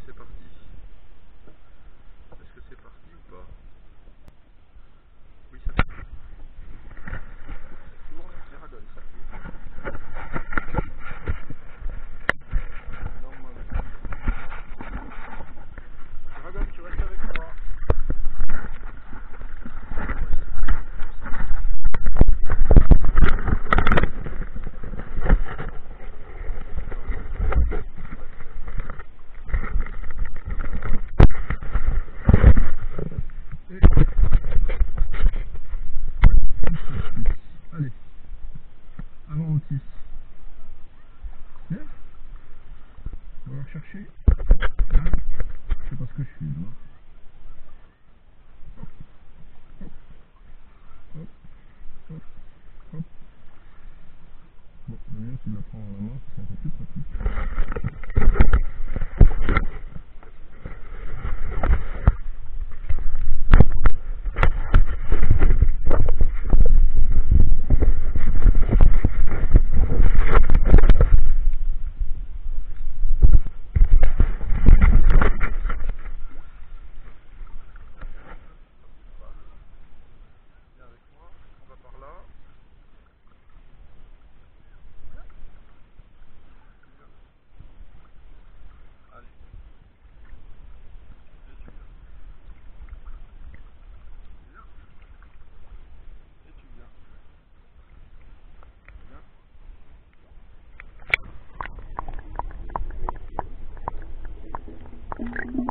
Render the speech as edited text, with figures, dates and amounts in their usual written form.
c'est parti. Est-ce que c'est parti ou pas? Oui, ça tourne. Ça tourne, les ragoles, ça tourne. Normalement. Dragon, tu restes avec moi. Allez, avant Otis. Viens. On va rechercher. Là. Je sais pas ce que je suis moi. Hop, hop, hop. Bon, le mieux c'est de la prendre en la main, c'est un peu plus pratique. Viens avec moi, on va par là. Allez. Et tu viens. Viens. Et tu viens. Viens.